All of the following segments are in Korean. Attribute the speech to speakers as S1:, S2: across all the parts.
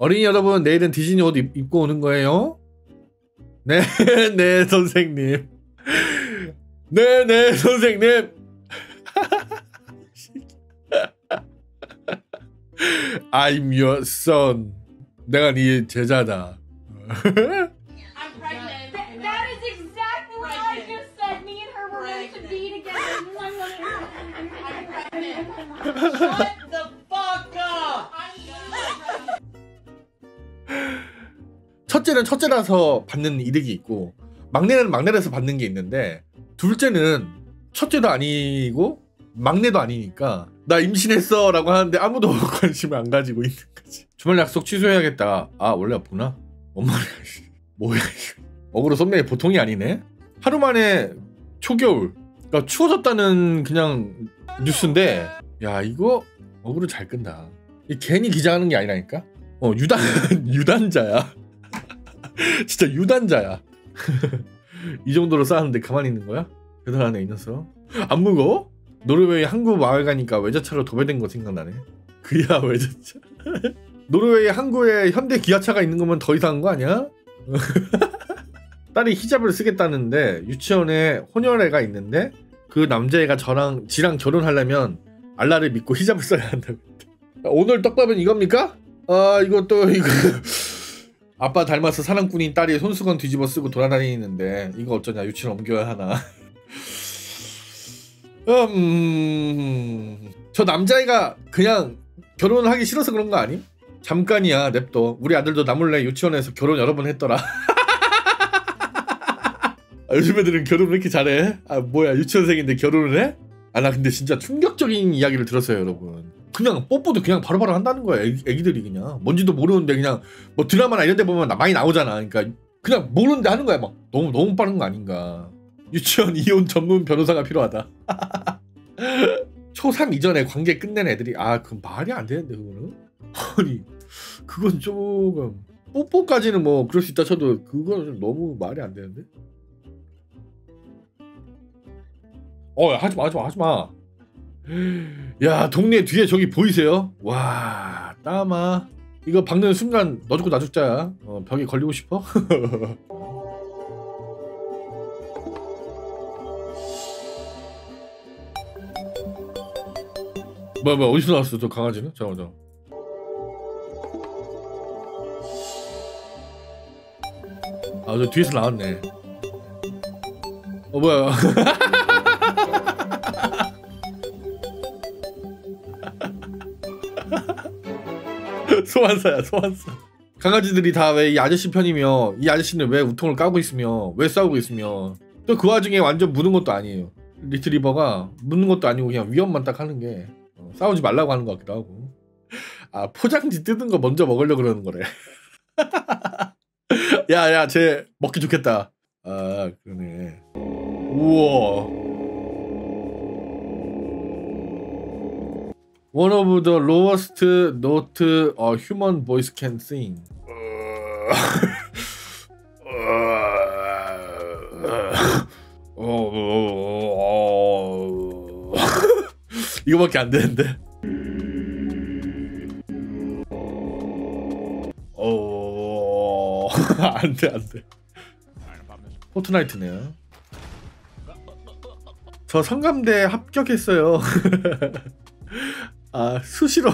S1: 어린이 여러분, 내일은 디즈니 옷 입고 오는 거예요? 네, 네, 선생님. 네, 네, 선생님. I'm your son. 내가 네 제자다.
S2: I'm pregnant. That is exactly what I just said. Me and her were meant to be together. I'm pregnant.
S3: Shut the fuck up.
S1: 첫째는 첫째라서 받는 이득이 있고 막내는 막내라서 받는 게 있는데 둘째는 첫째도 아니고 막내도 아니니까 나 임신했어 라고 하는데 아무도 관심을 안 가지고 있는 거지. 주말 약속 취소해야겠다. 아 원래 아프나? 엄마를 뭐야 이거. 어그로 썸네일 보통이 아니네. 하루 만에 초겨울 그러니까 추워졌다는 그냥 뉴스인데 야 이거 어그로 잘 끈다. 괜히 기자하는 게 아니라니까. 유단자야. 진짜 유단자야. 이 정도로 쌓았는데 가만히 있는 거야? 대단하네 이 녀석. 안 무거워? 노르웨이 항구 마을 가니까 외제차로 도배된 거 생각나네. 그야 외제차. 노르웨이 항구에 현대 기아차가 있는 거면 더 이상한 거 아니야? 딸이 히잡을 쓰겠다는데 유치원에 혼혈애가 있는데 그 남자애가 지랑 결혼하려면 알라를 믿고 히잡을 써야 한다고. 오늘 떡밥은 이겁니까? 아 이거 아빠 닮아서 사랑꾼인 딸이 손수건 뒤집어 쓰고 돌아다니는데 이거 어쩌냐 유치원 옮겨야 하나. 저 남자애가 그냥 결혼을 하기 싫어서 그런 거 아니? 잠깐이야 냅둬. 우리 아들도 나 몰래 유치원에서 결혼 여러 번 했더라. 요즘 애들은 결혼을 왜 이렇게 잘해? 아 뭐야 유치원생인데 결혼을 해? 아 나 근데 진짜 충격적인 이야기를 들었어요 여러분. 그냥 뽀뽀도 그냥 바로바로 한다는 거야. 애기들이 그냥 뭔지도 모르는데 그냥 뭐 드라마나 이런 데 보면 많이 나오잖아. 그러니까 그냥 모르는데 하는 거야. 막 너무 빠른 거 아닌가. 유치원 이혼 전문 변호사가 필요하다. 초3 이전에 관계 끝낸 애들이 그 말이 안 되는데 그거는. 아니 그건 조금 뽀뽀까지는 뭐 그럴 수 있다 쳐도 그건 좀 너무 말이 안 되는데. 하지마. 야 동네 뒤에 저기 보이세요? 와 따마 이거 박는 순간 너 죽고 나 죽자야. 벽에 걸리고 싶어? 뭐야 어디서 나왔어 저 강아지는? 잠깐만. 저 뒤에서 나왔네. 뭐야. 소환사야 소환사. 강아지들이 다 왜 이 아저씨 편이며 이 아저씨는 왜 우통을 까고 있으며 왜 싸우고 있으며 또 그 와중에 완전 무는 것도 아니에요. 리트리버가 무는 것도 아니고 그냥 위협만 딱 하는 게 싸우지 말라고 하는 것 같기도 하고. 포장지 뜯은 거 먼저 먹으려고 그러는 거래. 야야 쟤 먹기 좋겠다. 그러네. 우와. One of the lowest note a human voice can sing. 이거밖에 안 되는데. 안 돼. 포트나이트네요. 저 성감대 합격했어요. 수시로.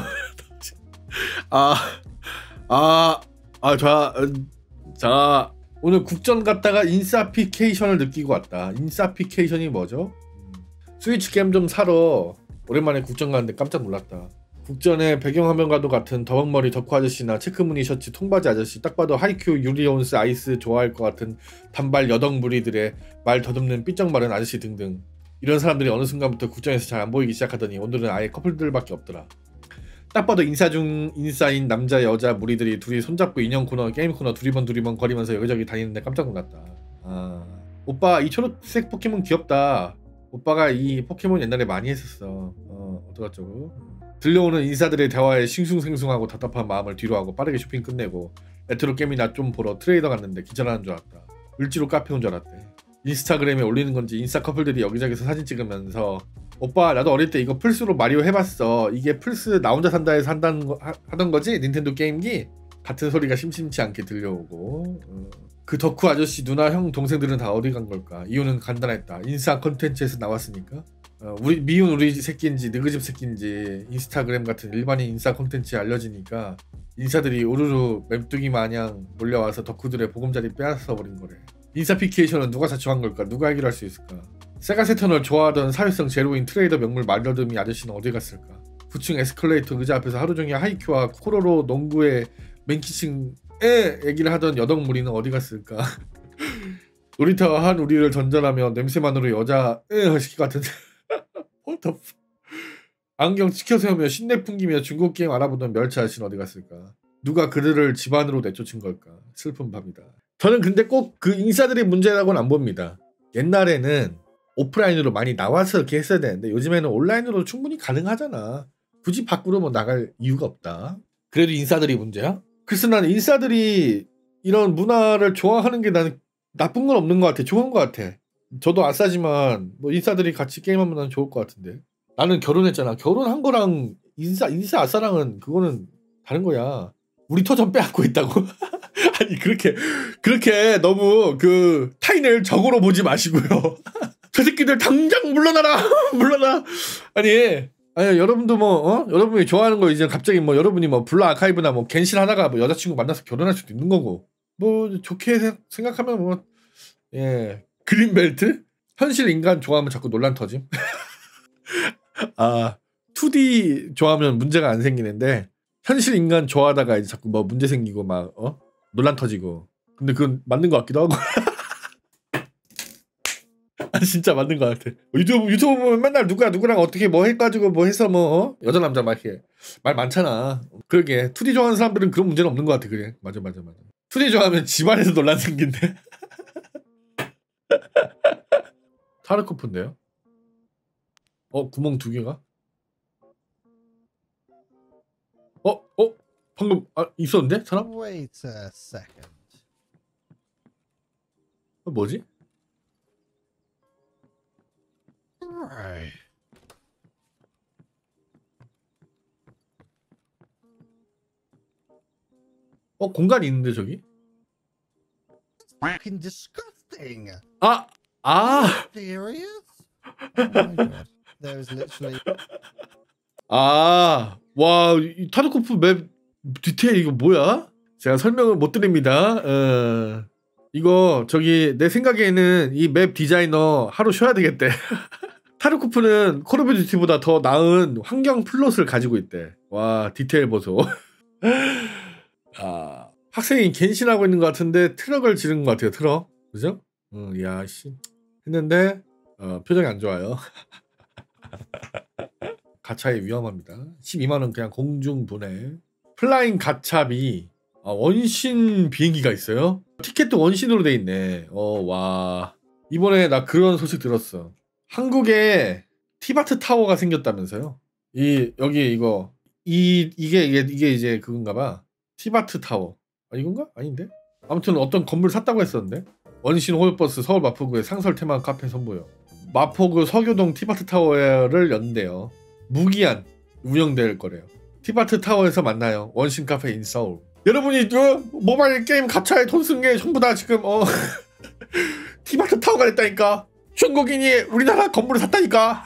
S1: 자 오늘 국전 갔다가 인사피케이션을 느끼고 왔다. 인사피케이션이 뭐죠? 스위치 게임 좀 사러 오랜만에 국전 갔는데 깜짝 놀랐다. 국전에 배경화면과도 같은 더벅머리 덕후 아저씨나 체크무늬 셔츠 통바지 아저씨, 딱 봐도 하이큐 유리온스 아이스 좋아할 것 같은 단발 여덕 무리들의 말 더듬는 삐쩍 마른 아저씨 등등. 이런 사람들이 어느 순간부터 국전에서 잘 안 보이기 시작하더니 오늘은 아예 커플들밖에 없더라. 딱 봐도 인싸인 남자 여자 무리들이 둘이 손잡고 인형 코너 게임 코너 두리번 거리면서 여기저기 다니는데 깜짝 놀랐다. 오빠 이 초록색 포켓몬 귀엽다. 오빠가 이 포켓몬 옛날에 많이 했었어. 어쩌고저쩌고. 들려오는 인사들의 대화에 싱숭생숭하고 답답한 마음을 뒤로하고 빠르게 쇼핑 끝내고 레트로 게임이나 좀 보러 트레이더 갔는데 기절하는 줄 알았다. 을지로 카페 온 줄 알았대. 인스타그램에 올리는 건지 인싸 커플들이 여기저기서 사진 찍으면서 오빠 나도 어릴 때 이거 플스로 마리오 해봤어. 이게 플스 나 혼자 산다에서 하던 거지? 닌텐도 게임기? 같은 소리가 심심치 않게 들려오고 그 덕후 아저씨 누나 형 동생들은 다 어디 간 걸까? 이유는 간단했다. 인싸 컨텐츠에서 나왔으니까. 우리 미운 우리 새끼인지 느그집 새끼인지 인스타그램 같은 일반인 인싸 콘텐츠에 알려지니까 인싸들이 우르르 맵뚜기 마냥 몰려와서 덕후들의 보금자리 빼앗아버린 거래. 인싸피케이션은 누가 자초한 걸까? 누가 해결할 수 있을까? 세가 세턴을 좋아하던 사회성 제로인 트레이더 명물 말러드미 아저씨는 어디 갔을까? 9층 에스컬레이터 의자 앞에서 하루종일 하이큐와 코로로 농구의 맨키층에 얘기를 하던 여덕무리는 어디 갔을까? 놀이터 한 우리를 전전하며 냄새만으로 여자 허시키 같은데 안경 치켜 세우며 신내 풍기며 중국 게임 알아보던 멸치 아저씨는 어디 갔을까? 누가 그들을 집안으로 내쫓은 걸까? 슬픈 밤이다. 저는 근데 꼭 그 인싸들이 문제라고는 안 봅니다. 옛날에는 오프라인으로 많이 나와서 이렇게 했어야 되는데 요즘에는 온라인으로 충분히 가능하잖아. 굳이 밖으로 뭐 나갈 이유가 없다. 그래도 인싸들이 문제야? 그래서 나는 인싸들이 이런 문화를 좋아하는 게 나는 나쁜 건 없는 것 같아. 좋은 것 같아. 저도 아싸지만 뭐 인싸들이 같이 게임하면 난 좋을 것 같은데. 나는 결혼했잖아. 결혼한 거랑 인싸 아싸랑은 그거는 다른 거야. 우리 터전 빼앗고 있다고. 아니 그렇게 너무 그 타인을 적으로 보지 마시고요. 저 새끼들 당장 물러나라. 물러나. 아니 여러분도 뭐 여러분이 좋아하는 거 이제 갑자기 뭐 여러분이 뭐 블루 아카이브나 뭐 겐신 하다가 뭐 여자친구 만나서 결혼할 수도 있는 거고 뭐 좋게 생각하면 뭐 예 그린벨트 현실 인간 좋아하면 자꾸 논란 터짐. 아 2D 좋아하면 문제가 안 생기는데 현실 인간 좋아하다가 이제 자꾸 뭐 문제 생기고 막 논란 터지고 근데 그건 맞는 것 같기도 하고. 아 진짜 맞는 것 같아. 유튜브 보면 맨날 누구랑 어떻게 뭐 해가지고 뭐 해서 뭐 여자 남자 막 이렇게 말 많잖아. 그러게 2D 좋아하는 사람들은 그런 문제는 없는 것 같아. 그래 맞아. 2D 좋아하면 집안에서 논란 생긴대. 타르코프인데요? 구멍 2개가? 방금 있었는데 사람?
S4: Wait a second.
S1: 뭐지?
S4: Right.
S1: 공간이 있는데 저기?
S4: Fucking disgusting. Serious? Oh my god. There was literally.
S1: 와, 이 타르코프 맵 디테일 이거 뭐야? 제가 설명을 못 드립니다. 이거 저기 내 생각에는 이 맵 디자이너 하루 쉬어야 되겠대. 타르코프는 콜 오브 듀티보다 더 나은 환경 플롯을 가지고 있대. 와 디테일 보소. 학생이 겐신하고 있는 것 같은데 트럭을 지른 것 같아요. 트럭 그죠? 야씨 했는데 표정이 안 좋아요. 가차에 위험합니다. 12만원 그냥 공중 분해. 플라잉 가차비 원신 비행기가 있어요. 티켓도 원신으로 돼 있네. 와 이번에 나 그런 소식 들었어. 한국에 티바트 타워가 생겼다면서요. 여기 이게 이제 그건가봐. 티바트 타워 이건가? 아닌데? 아무튼 어떤 건물 샀다고 했었는데. 원신 홀버스 서울 마포구의 상설 테마 카페 선보여. 마포구 서교동 티바트 타워를 연대요. 무기한 운영될 거래요. 티바트 타워에서 만나요. 원신 카페 인 서울. 여러분이 모바일 게임 가차에 돈 쓴 게 전부 다 지금 티바트 타워가 됐다니까. 중국인이 우리나라 건물을 샀다니까.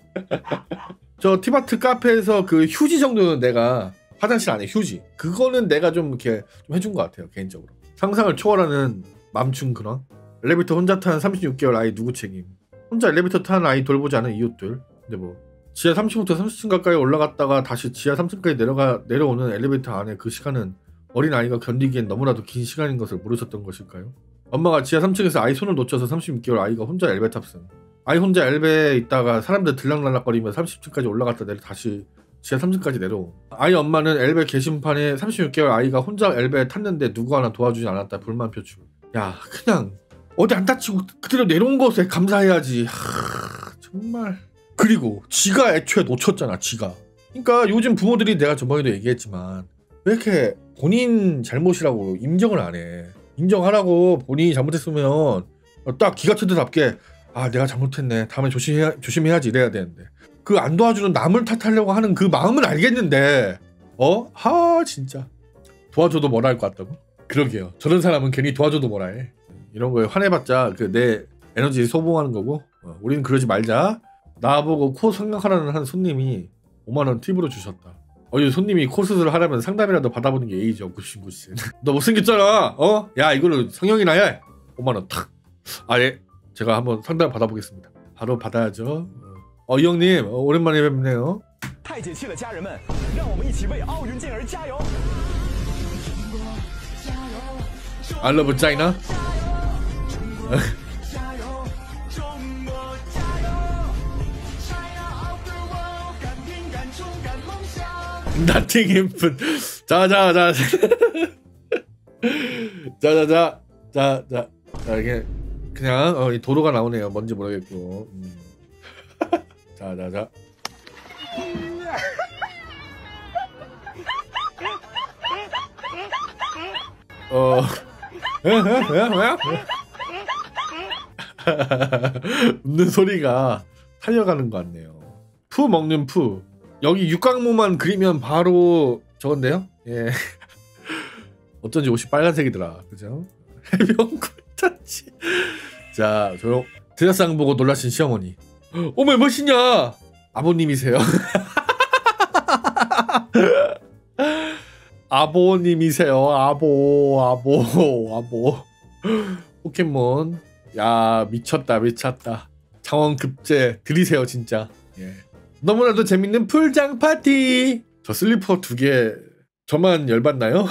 S1: 저 티바트 카페에서 그 휴지 정도는 내가 화장실 안에 휴지 그거는 내가 좀 이렇게 좀 해준 것 같아요. 개인적으로 상상을 초월하는 맘충 근황. 엘리베이터 혼자 탄 36개월 아이 누구 책임. 혼자 엘리베이터 타는 아이 돌보지 않은 이웃들. 근데 뭐 지하 30층부터 30층 가까이 올라갔다가 다시 지하 3층까지 내려오는 엘리베이터 안에 그 시간은 어린 아이가 견디기엔 너무나도 긴 시간인 것을 모르셨던 것일까요? 엄마가 지하 3층에서 아이 손을 놓쳐서 36개월 아이가 혼자 엘베 탑승. 아이 혼자 엘베에 있다가 사람들 들락날락거리며 30층까지 올라갔다 다시 지하 3층까지 내려옴. 아이 엄마는 엘베 게시판에 36개월 아이가 혼자 엘베에 탔는데 누구 하나 도와주지 않았다 불만 표출. 야 그냥 어디 안 다치고 그대로 내려온 것에 감사해야지. 정말. 그리고 지가 애초에 놓쳤잖아. 지가. 그러니까 요즘 부모들이 내가 저번에도 얘기했지만 왜 이렇게 본인 잘못이라고 인정을 안 해. 인정하라고. 본인이 잘못했으면 딱 기가천대답게 내가 잘못했네 다음에 조심해야지 이래야 되는데 그 안 도와주는 남을 탓하려고 하는 그 마음은 알겠는데 진짜 도와줘도 뭐라 할 것 같다고? 그러게요. 저런 사람은 괜히 도와줘도 뭐라 해. 이런 거에 화내봤자 그 내 에너지 소모하는 거고 우리는 그러지 말자. 나보고 코 성형하라는 한 손님이 5만원 팁으로 주셨다. 이 손님이 코 수술을 하려면 상담이라도 받아보는 게 예의죠. 굿신굿신. 너 못생겼잖아. 야 이거를 성형이나 해. 5만원 탁. 예. 제가 한번 상담 받아보겠습니다. 바로 받아야죠. 이 형님 오랜만에 뵙네요.
S5: 太解气了，家人们，让我们一起为奥运健儿加油！
S1: I love China. Nothing input. 자자자. 자자자. 자 이게 그냥 이 도로가 나오네요. 뭔지 모르겠고. 자자자. 웃는 소리가 살려가는 것 같네요. 푸 먹는 푸. 여기 육각모만 그리면 바로 저건데요? 예. 어쩐지 옷이 빨간색이더라. 그죠? 해병군 타치. 자, 조용. 드레스상 보고 놀라신 시어머니. 어머, 멋있냐? 아버님이세요. 아버님이세요. 아보. 포켓몬. 야, 미쳤다. 장원급제 들이세요, 진짜. 예. 너무나도 재밌는 풀장 파티. 저 슬리퍼 2개 저만 열받나요?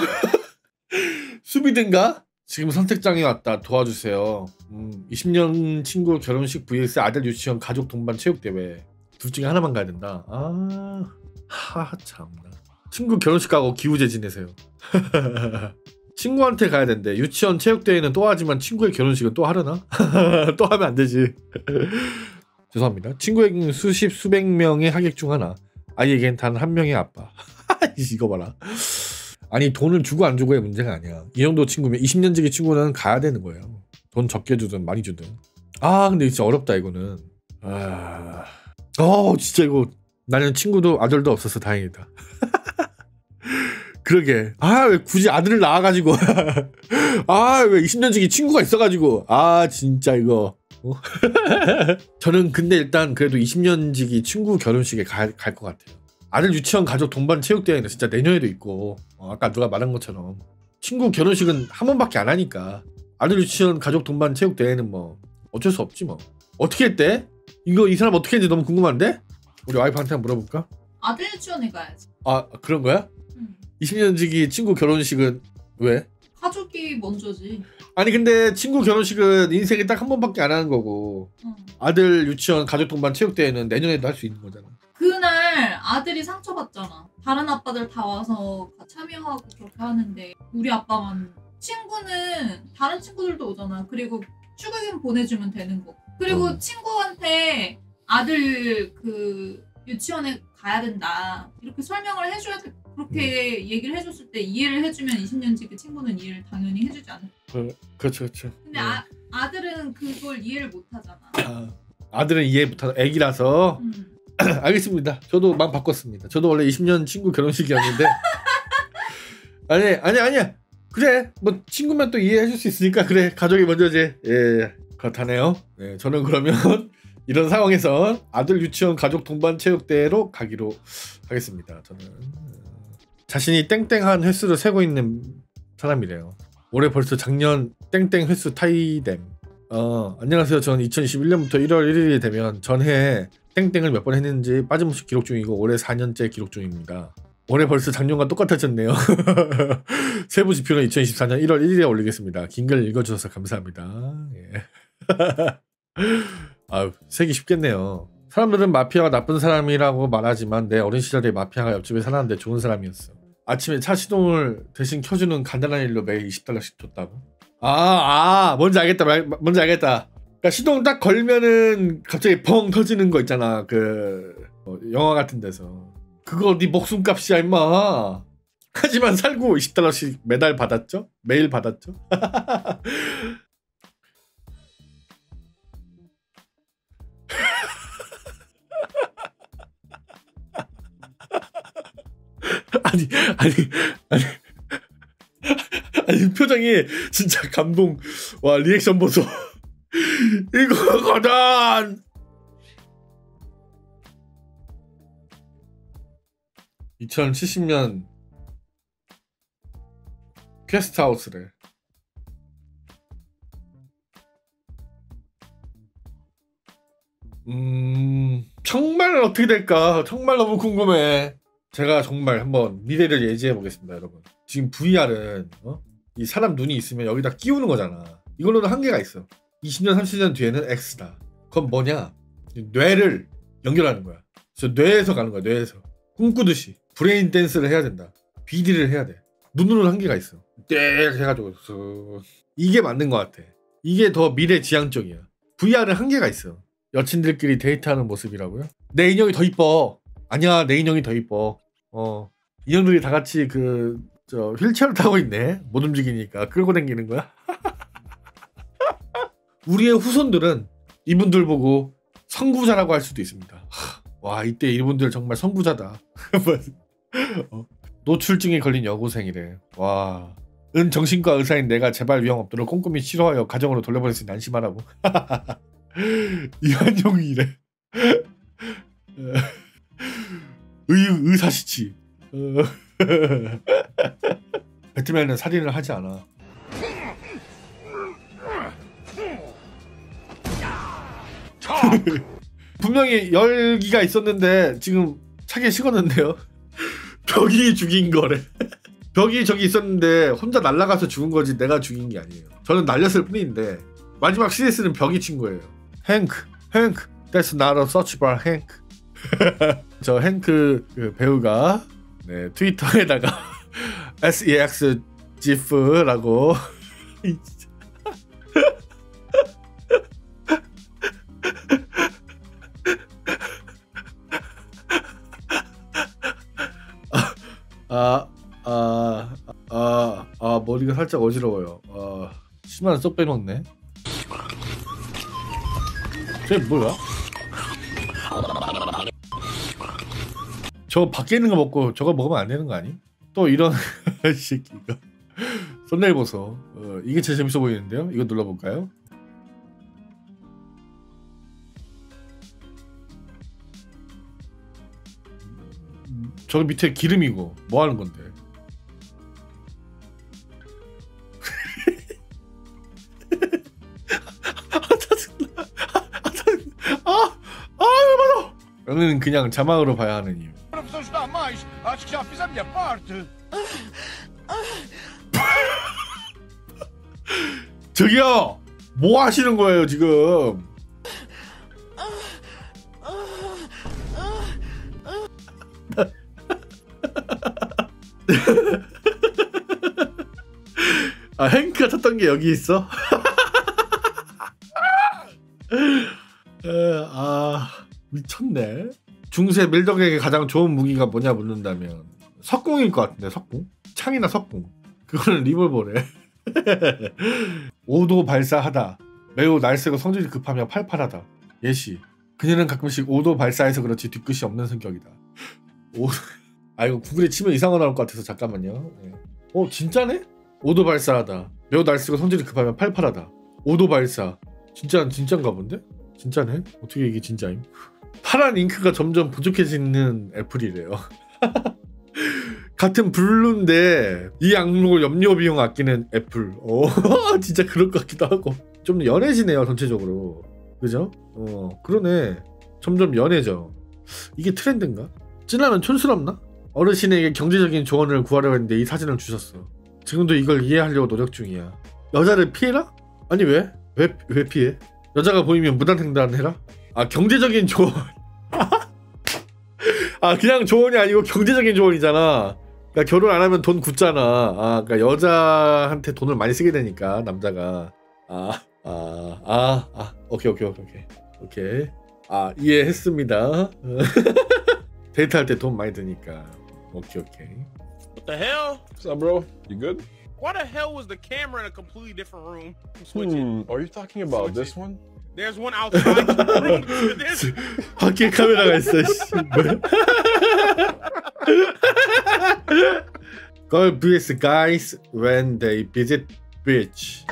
S1: 수비든가? 지금 선택장에 왔다. 도와주세요. 20년 친구 결혼식 vs 아들 유치원 가족 동반 체육대회. 둘 중에 하나만 가야 된다. 참나. 친구 결혼식 가고 기우제 지내세요. 친구한테 가야 된대. 유치원 체육대회는 또 하지만 친구의 결혼식은 또 하려나? 또 하면 안 되지. 죄송합니다. 친구에게는 수십 수백 명의 하객 중 하나. 아이에겐 단 한 명의 아빠. 이거 봐라. 아니 돈을 주고 안 주고의 문제가 아니야. 이 정도 친구면 20년지기 친구는 가야 되는 거예요. 돈 적게 주든 많이 주든. 근데 진짜 어렵다 이거는. 진짜 이거 나는 친구도 아들도 없어서 다행이다. 그러게. 왜 굳이 아들을 낳아가지고. 왜 20년지기 친구가 있어가지고. 진짜 이거. 저는 근데 일단 그래도 20년지기 친구 결혼식에 갈 것 같아요. 아들 유치원 가족 동반 체육대회는 진짜 내년에도 있고 아까 누가 말한 것처럼 친구 결혼식은 한 번밖에 안 하니까 아들 유치원 가족 동반 체육대회는 뭐 어쩔 수 없지 뭐. 어떻게 했대? 이 사람 어떻게 했는지 너무 궁금한데? 우리 와이프한테 한번 물어볼까?
S2: 아들 유치원에 가야지.
S1: 그런 거야? 20년지기 친구 결혼식은 왜?
S2: 가족이 먼저지.
S1: 아니 근데 친구 결혼식은 인생에 딱 한 번밖에 안 하는 거고 아들 유치원 가족 동반 체육대회는 내년에도 할 수 있는 거잖아.
S2: 그날 아들이 상처받잖아. 다른 아빠들 다 와서 참여하고 그렇게 하는데 우리 아빠만. 친구는 다른 친구들도 오잖아. 그리고 축의금 보내주면 되는 거. 그리고 친구한테 아들 그 유치원에 가야 된다 이렇게 설명을 해줘야 돼. 그렇게 얘기를 해줬을 때 이해를 해주면 20년지기 친구는 이해를 당연히 해주지 않을까.
S1: 그렇죠.
S2: 근데 아들은 그걸 이해를 못하잖아.
S1: 아들은 이해 못하는 애기라서. 알겠습니다. 저도 마음 바꿨습니다. 저도 원래 20년 친구 결혼식이었는데 아니야. 그래 뭐 친구만 또 이해해줄 수 있으니까 그래 가족이 먼저지. 예, 그렇다네요. 네, 저는 그러면 이런 상황에선 아들 유치원 가족 동반 체육대회로 가기로 하겠습니다. 저는 자신이 땡땡한 횟수를 세고 있는 사람이래요. 올해 벌써 작년 땡땡 횟수 타이뎀. 안녕하세요. 전 2021년부터 1월 1일이 되면 전해에 땡땡을 몇 번 했는지 빠짐없이 기록 중이고 올해 4년째 기록 중입니다. 올해 벌써 작년과 똑같아졌네요. 세부 지표는 2024년 1월 1일에 올리겠습니다. 긴 글 읽어주셔서 감사합니다. 예. 세기 쉽겠네요. 사람들은 마피아가 나쁜 사람이라고 말하지만 내 어린 시절에 마피아가 옆집에 살았는데 좋은 사람이었어. 아침에 차 시동을 대신 켜주는 간단한 일로 매일 20달러씩 줬다고? 뭔지 알겠다. 그러니까 시동 딱 걸면은 갑자기 펑 터지는 거 있잖아. 영화 같은 데서. 그거 네 목숨값이야 임마. 하지만 살고 20달러씩 매달 받았죠? 매일 받았죠? 아니 아니 표정이 진짜 감동. 와 리액션 보소. 이거거든. 2070년 게스트하우스래. 정말 어떻게 될까? 정말 너무 궁금해. 제가 정말 한번 미래를 예지해 보겠습니다, 여러분. 지금 VR은 이 사람 눈이 있으면 여기다 끼우는 거잖아. 이걸로는 한계가 있어. 20년, 30년 뒤에는 X다. 그건 뭐냐? 뇌를 연결하는 거야. 그래서 뇌에서 가는 거야, 뇌에서. 꿈꾸듯이. 브레인 댄스를 해야 된다. BD를 해야 돼. 눈으로는 한계가 있어. 떼 해가지고 이게 맞는 것 같아. 이게 더 미래 지향적이야. VR은 한계가 있어. 여친들끼리 데이트하는 모습이라고요? 내 인형이 더 이뻐. 아니야, 내 인형이 더 이뻐. 인형들이 다 같이 휠체어를 타고 있네. 못 움직이니까 끌고 다니는 거야. 우리의 후손들은 이분들 보고 선구자라고 할 수도 있습니다. 와, 이때 이분들 정말 선구자다. 노출증에 걸린 여고생이래. 와, 은 정신과 의사인 내가 제발 위험 없도록 꼼꼼히 치료하여 가정으로 돌려보냈으니 안심하라고. 이한용이래. 의사시치. 배트맨은 살인을 하지 않아. 분명히 열기가 있었는데 지금 차게 식었는데요. 벽이 죽인 거래. 벽이 저기 있었는데 혼자 날아가서 죽은 거지 내가 죽인 게 아니에요. 저는 날렸을 뿐인데 마지막 CS는 벽이 친 거예요. 행크, that's not a search bar, 행크. 저 행크 그 배우가 네, 트위터에다가 SEX GIF라고 머리가 살짝 어지러워요. 10만원 쏙 빼놓네. 쟤 뭐야? 저 밖에 있는 거 먹고 저거 먹으면 안 되는 거 아니? 또 이런 새끼가. 썸네일 보소. 이게 제일 재밌어 보이는데요? 이거 눌러볼까요? 저기 밑에 기름이고 뭐 하는 건데? 여기는 그냥 자막으로 봐야 하는 이유. 저기요! 뭐 하시는 거예요 지금? 아, 행크가 쳤던 게 여기 있어? 미쳤네. 중세 밀덕에게 가장 좋은 무기가 뭐냐 묻는다면 석궁일 것 같은데. 석궁? 창이나 석궁. 그거는 리볼버래. 5도 발사하다. 매우 날쌔고 성질이 급하며 팔팔하다. 예시. 그녀는 가끔씩 5도 발사해서 그렇지 뒤끝이 없는 성격이다. 이거 구글에 치면 이상한 거 나올 것 같아서 잠깐만요. 네. 진짜네? 5도 발사하다. 매우 날쌔고 성질이 급하며 팔팔하다. 5도 발사. 진짜인가 본데? 진짜네? 어떻게 이게 진짜임? 파란 잉크가 점점 부족해지는 애플이래요. 같은 블루인데 이 악물고 염료 비용 아끼는 애플. 진짜 그럴 것 같기도 하고. 좀 연해지네요 전체적으로. 그죠? 그러네. 점점 연해져. 이게 트렌드인가? 찐라면 촌스럽나? 어르신에게 경제적인 조언을 구하려고 했는데 이 사진을 주셨어. 지금도 이걸 이해하려고 노력 중이야. 여자를 피해라? 아니 왜 피해? 여자가 보이면 무단횡단 해라? 경제적인 조언. 그냥 조언이 아니고 경제적인 조언이잖아. 그러니까 결혼 안 하면 돈 굳잖아. 그러니까 여자한테 돈을 많이 쓰게 되니까 남자가. 오케이. 이해했습니다. 데이트할 때 돈 많이 드니까. 오케이.
S6: What the hell?
S7: What's up, bro? You good?
S6: Why the hell was the camera in a completely different room? Switch it.
S7: Are you talking about this one?
S6: There's one outside the room to this.
S1: 밖에 카메라가 있어. Girl vs guys when they visit beach.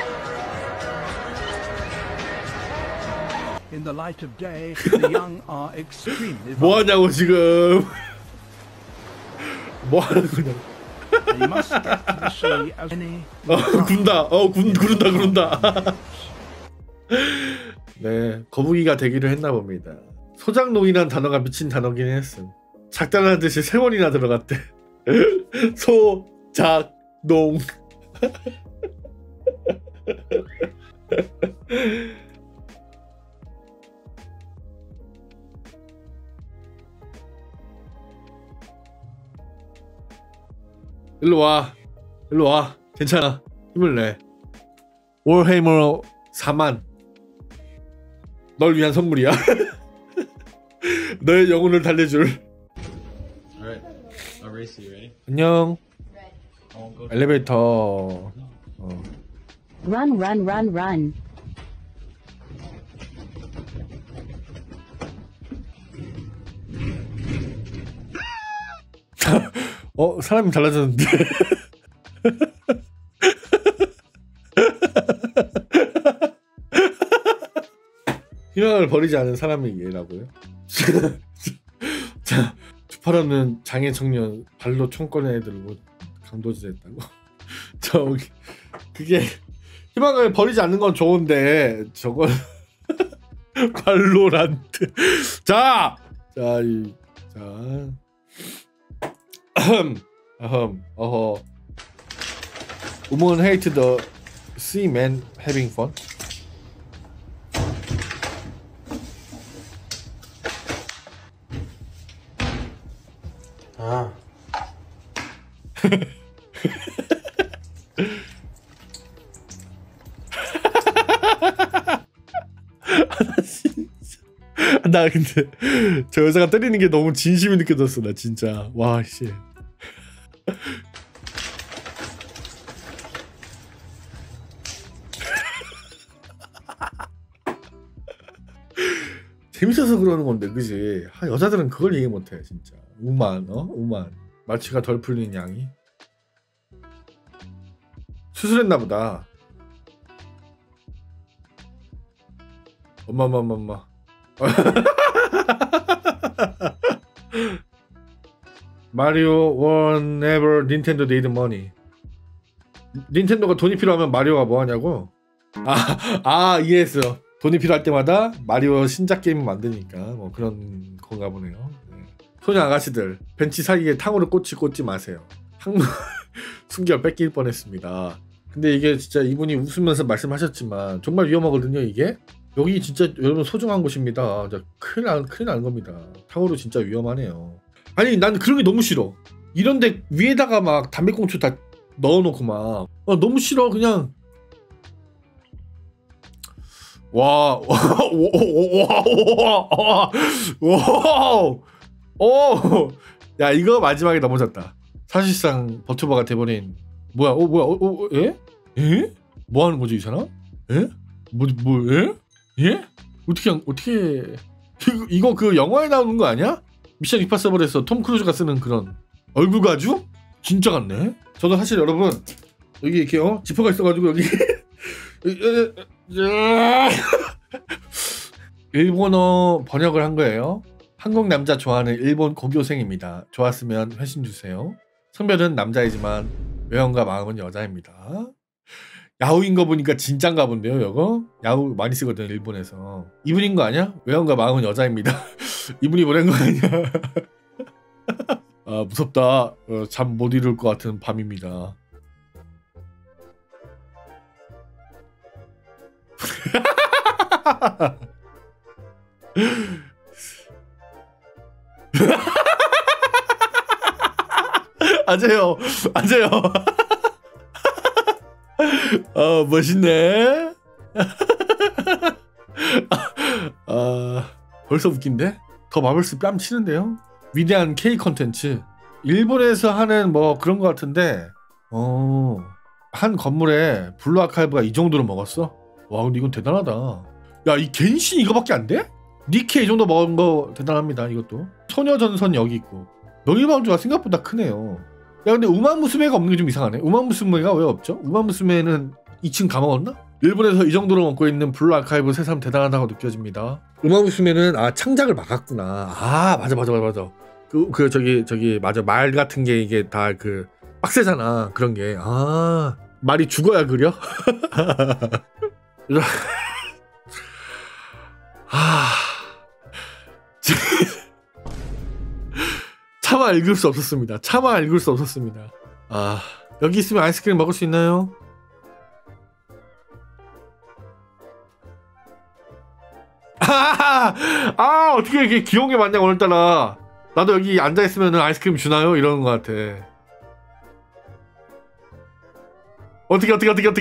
S8: In the light of day, the young are extremely
S1: 뭐 하냐고 지금. 뭐 하는 거냐.
S8: They must get to the sea as any.
S1: 군다. 구른다. 네, 거북이가 되기를 했나 봅니다. 소장농이란 단어가 미친 단어긴 했음. 작다는 듯이 3번이나 들어갔대. 소작농. 일로 와. 괜찮아. 힘을 내. 월헤이머 4만. 널 위한 선물이야. 너의 영혼을 달래줄.
S9: Alright, I'll race you. Ready?
S1: 안녕.
S9: I won't go.
S1: 엘리베이터.
S10: Run, run, run, run.
S1: 사람이 달라졌는데. 희망을 버리지 않은 사람이라고요? 자, 투파라는 장애 청년 발로 총 꺼내 들고 강도질했다고? 저기 그게 희망을 버리지 않는 건 좋은데 저건 발로란트. Women hate the see men having fun. 나 근데 저 여자가 때리는 게 너무 진심이 느껴졌어. 나 진짜 와 씨. 재밌어서 그러는 건데 그지? 여자들은 그걸 이해 못해 진짜. 우만 마취가 덜 풀린 양이 수술했나 보다. 엄마. 마리오 won never Nintendo need money. 닌텐도가 돈이 필요하면 마리오가 뭐 하냐고? 이해했어. 돈이 필요할 때마다 마리오 신작 게임 만드니까 뭐 그런 건가 보네요. 네. 소녀 아가씨들 벤치 사이에 탕후루 꽂지 마세요. 항문 순결 뺏길 뻔했습니다. 근데 이게 진짜 이분이 웃으면서 말씀하셨지만 정말 위험하거든요. 이게 여기 진짜 여러분 소중한 곳입니다. 큰일 나는 겁니다. 탕후루 진짜 위험하네요. 아니 난 그런 게 너무 싫어. 이런데 위에다가 막 담배꽁초 다 넣어놓고 막 너무 싫어. 그냥 야 이거 마지막에 넘어졌다. 사실상 버튜버가 돼버린 예? 뭐 하는 거지 이 사람? 예? 예? 어떻게 이거 그 영화에 나오는 거 아니야? 미션 임파서블에서 톰 크루즈가 쓰는 그런 얼굴 가죽? 진짜 같네. 저도 사실 여러분 여기 이렇게 지퍼가 있어가지고 여기 일본어 번역을 한 거예요. 한국 남자 좋아하는 일본 고교생입니다. 좋았으면 회신 주세요. 성별은 남자이지만 외형과 마음은 여자입니다. 야후인 거 보니까 진짠가 본데요. 이거 야후 많이 쓰거든 일본에서. 이분인 거 아니야? 외형과 마음은 여자입니다. 이분이 보낸 거 아니야? 무섭다. 잠 못 이룰 것 같은 밤입니다. 앉아요. 멋있네. 벌써 웃긴데? 더 마블스 뺨 치는데요? 위대한 K 컨텐츠. 일본에서 하는 뭐 그런 거 같은데 한 건물에 블루 아카이브가 이 정도로 먹었어? 와 근데 이건 대단하다. 야 이 겐신 이거밖에 안 돼? 니케 이 정도 먹은 거 대단합니다. 이것도 소녀전선 여기 있고 명일방주가 생각보다 크네요. 근데 우마무스메가 없는 게 좀 이상하네. 우마무스메가 왜 없죠? 우마무스메는 2층 감아왔나? 일본에서 이 정도로 먹고 있는 블루 아카이브 새삼 대단하다고 느껴집니다. 우마무스메는 창작을 막았구나. 맞아. 저기 맞아, 말 같은 게 이게 다 그 빡세잖아. 그런 게. 말이 죽어야 그려? 차마 읽을 수 없었습니다. 여기 있으면 아이스크림 먹을 수 있나요? 어떻게 이렇게 귀여운 게 많냐 오늘따라. 나도 여기 앉아있으면 아이스크림 주나요? 이러는 것 같아. 어떻게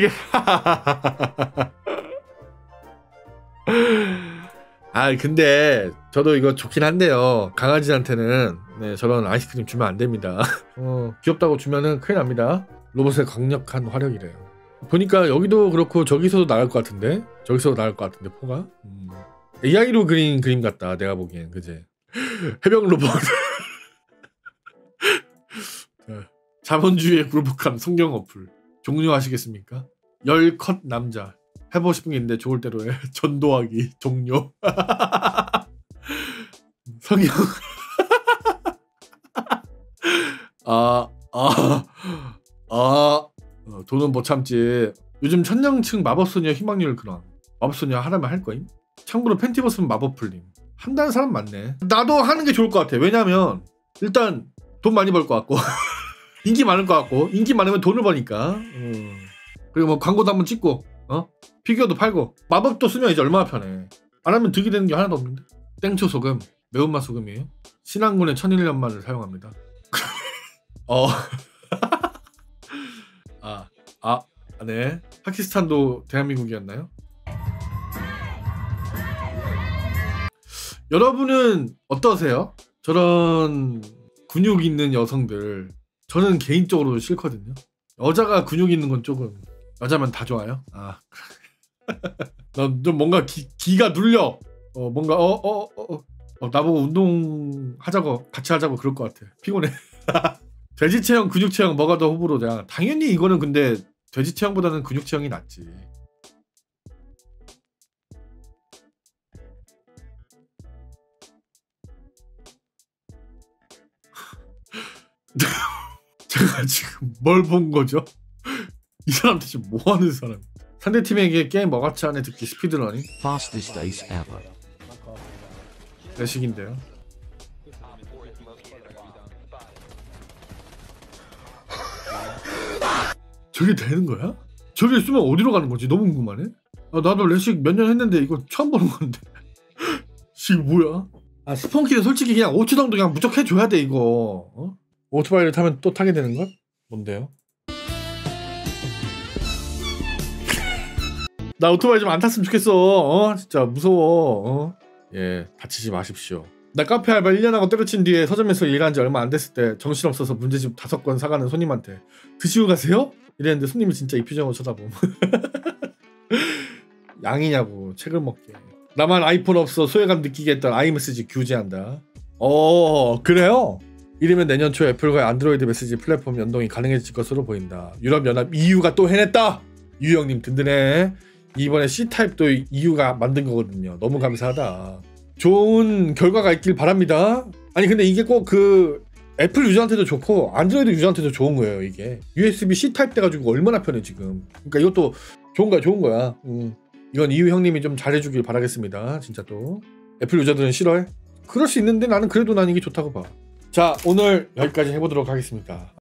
S1: 근데 저도 이거 좋긴 한데요. 강아지한테는 저런 아이스크림 주면 안 됩니다. 귀엽다고 주면은 큰일 납니다. 로봇의 강력한 화력이래요. 보니까 여기도 그렇고 저기서도 나갈 것 같은데? 포가? AI로 그린 그림 같다 내가 보기엔. 그제? 해병 로봇. 자본주의에 굴복한 성경 어플 종료하시겠습니까? 10컷 남자 해보고 싶은 게 있는데 좋을 대로 해. 전도하기 종료. 성경. 돈은 못 참지. 요즘 천냥층 마법소녀 희망률 근황. 마법소녀 하라면 할 거임? 참고로 팬티 벗으면 마법 풀림. 한다는 사람 많네. 나도 하는 게 좋을 것 같아. 왜냐면 일단 돈 많이 벌 것 같고 인기 많을 것 같고, 인기 많으면 돈을 버니까. 그리고 뭐 광고도 한번 찍고 피규어도 팔고. 마법도 쓰면 이제 얼마나 편해. 안 하면 득이 되는 게 하나도 없는데. 땡초 소금, 매운맛 소금이에요. 신한군의 천일염만을 사용합니다. 네. 파키스탄도 대한민국이었나요? 여러분은 어떠세요? 저런 근육 있는 여성들 저는 개인적으로 싫거든요. 여자가 근육 있는 건 조금, 여자면 다 좋아요. 난 좀 뭔가 기가 눌려. 뭔가 나보고 운동하자고, 같이 하자고 그럴 것 같아. 피곤해. 돼지 체형, 근육 체형 뭐가 더 호불호냐? 당연히 이거는 근데 돼지 체형보다는 근육 체형이 낫지. 제가 지금 뭘 본 거죠? 이 사람 대체 뭐 하는 사람? 상대팀에게 게임 뭐같이 안에 듣기 스피드러닝?
S8: Fastest ace ever.
S1: 레식인데요. 저게 되는 거야? 저게 쓰면 어디로 가는 거지? 너무 궁금하네. 나도 레식 몇 년 했는데 이거 처음 보는 건데. 이거 뭐야? 스폰키는 솔직히 그냥 5초 정도 그냥 무조건 해줘야 돼 이거. 오토바이를 타면 또 타게 되는 걸? 뭔데요? 나 오토바이 좀 안 탔으면 좋겠어. 진짜 무서워. 예, 다치지 마십시오. 나 카페 알바 1년 하고 때려친 뒤에 서점에서 일한 지 얼마 안 됐을 때 정신없어서 문제집 5권 사가는 손님한테 드시고 가세요? 이랬는데 손님이 진짜 이 표정으로 쳐다봄. 양이냐고 책을 먹게. 나만 아이폰 없어 소외감 느끼게 했던 아이메시지 규제한다. 그래요? 이르면 내년 초 애플과의 안드로이드 메시지 플랫폼 연동이 가능해질 것으로 보인다. 유럽연합 EU가 또 해냈다. 유 형님 든든해. 이번에 C타입도 EU가 만든 거거든요. 너무 감사하다. 좋은 결과가 있길 바랍니다. 아니 근데 이게 꼭 그 애플 유저한테도 좋고 안드로이드 유저한테도 좋은 거예요. 이게 USB C 타입 돼가지고 얼마나 편해 지금. 그러니까 이것도 좋은 거야. 이건 EU 형님이 좀 잘해주길 바라겠습니다. 진짜 또 애플 유저들은 싫어해? 그럴 수 있는데 나는 그래도 난 이게 좋다고 봐. 자, 오늘 여기까지 해보도록 하겠습니다.